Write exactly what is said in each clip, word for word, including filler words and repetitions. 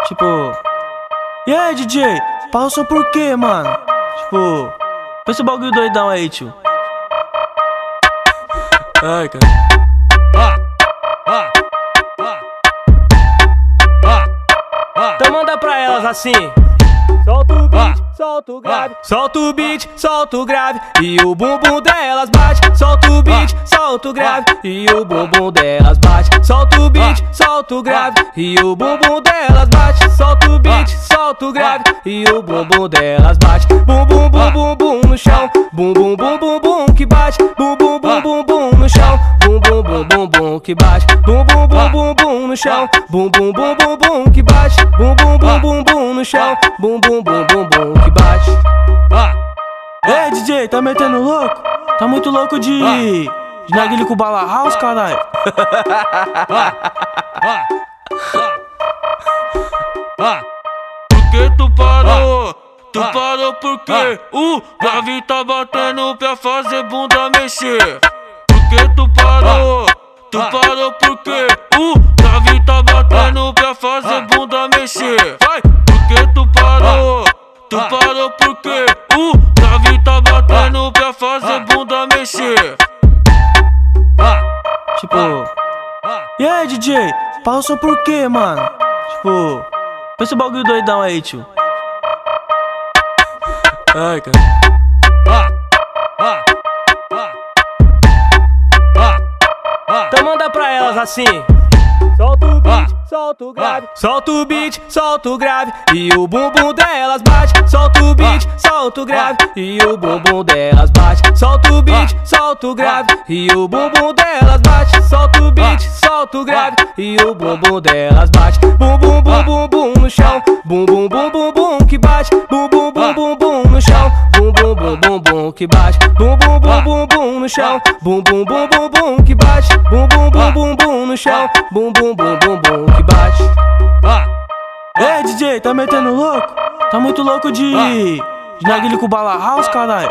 Tipo, e aí, D J? Passou por quê, mano? Tipo, pensa o bagulho doidão aí, tio. Ai, cara. Ah, ah, ah, ah, ah. Então manda pra elas assim. Solta o beat, Solta o grave, solta o beat, solta o grave e o bumbum delas bate. Solta o beat, solta o grave e o bumbum delas bate. Solta o beat, solta o grave e o bumbum delas bate. Solta o beat, solta o grave e o bumbum delas bate. Bum bum bum bum bum no chão, bum bum bum bum bum que bate. Bum bum bum bum bum no chão, bum bum bum bum bum que bate. Bum bum bum bum bum no chão, bum bum bum bum bum que bate. Bum bum bum bum bum no chão, bum bum bum bum bum que bate. Ei, D J, tá metendo louco? Tá muito louco de... de narguilha com bala house, caralho. Por que tu parou? Tu parou porque o grave tá batendo pra fazer bunda mexer. Por que tu parou? Tu parou porque o grave tá batendo pra fazer bunda mexer. Vai! Por que tu parou? Tu parou porque o grave tá batendo pra fazer bunda mexer. Tipo, e aí, D J? Passou por quê, mano? Tipo, pensa o bagulho doidão aí, tio. Ai, cara. Então manda pra elas assim. Solta o beat, solta o grave, solta o beat, solta o grave e o bumbum delas bate. Solta o beat, solta o grave e o bumbum delas bate. Solta o beat, solta o grave e o bumbum delas bate. Solta o beat, solta o grave e o bumbum delas bate. Bum bum bum bum bum no chão, bum bum bum bum bum que bate. Bum bum bum bum bum no chão, bum bum bum bum bum que bate. Bum bum bum bum bum no chão, bum bum bum bum bum que bate. Bum bum bum bum bum no chão, bum bum bum bum bum que bate. Ei, D J, tá metendo louco? Tá muito louco de... de narguilha com bala house, caralho.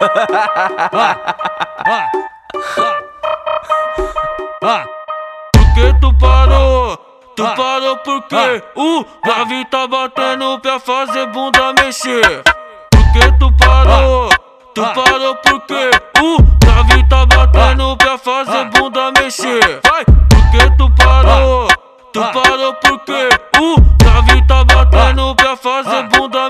Por que tu parou? Tu parou porque o grave tá batendo pra fazer bunda mexer. Por que tu parou? Tu parou porque o grave tá batendo pra fazer bunda mexer. Vai! Por que tu parou? Tu parou porque o grave tá batendo pra fazer bunda